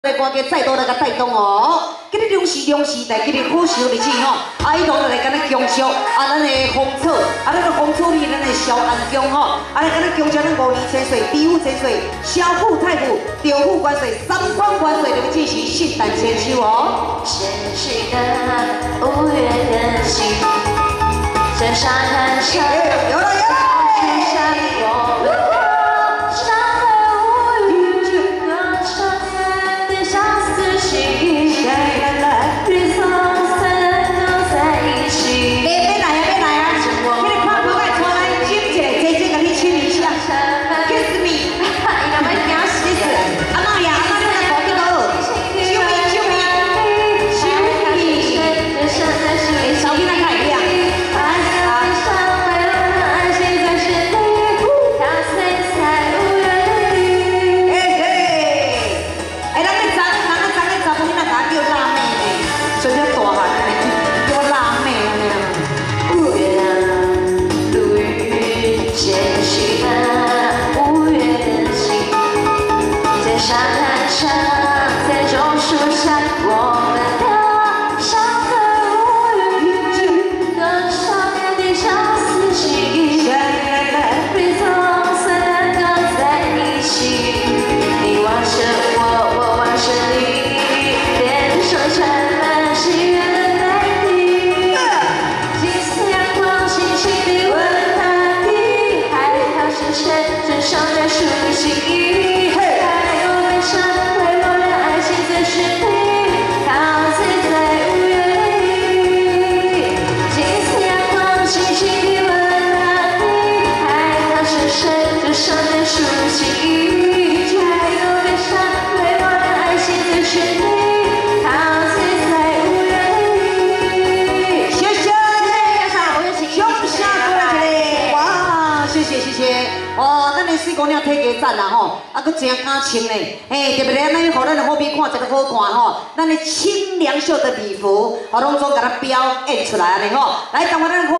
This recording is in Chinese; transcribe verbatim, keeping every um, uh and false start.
来歌家再度来甲带动哦，今日两时两时代，今日好寿日子吼，啊，伊同来甲咱恭祝啊，咱的风草，啊，咱的风草里咱的小安宫吼，啊，来甲咱恭祝咱五年千岁，地府千岁，小富太富，地府万岁，三方万岁，来进行圣诞千秋哦。 前去的五月的星，山上看上， 有了有了， 山我们。 沙滩上，在榕树下，我们的相对无语，多少年的相思情，被总算能够在一起。你望着我，我望着你，联手缠满喜悦的大地。金色阳光轻轻地吻大地，海涛声声震伤在树的心意。 上的熟悉，柴油的沙，为我的爱心的旋律，陶醉在无人里。 谢谢，恭喜过来哇，谢谢谢谢，哦，咱的四姑娘体格赞啦吼，啊，佫真敢穿呢，嘿，特别咧，咱互咱的好朋看一个好看吼，咱的清凉秀的礼服，哦，拢总甲咱表演出来安尼吼，来，等我咱。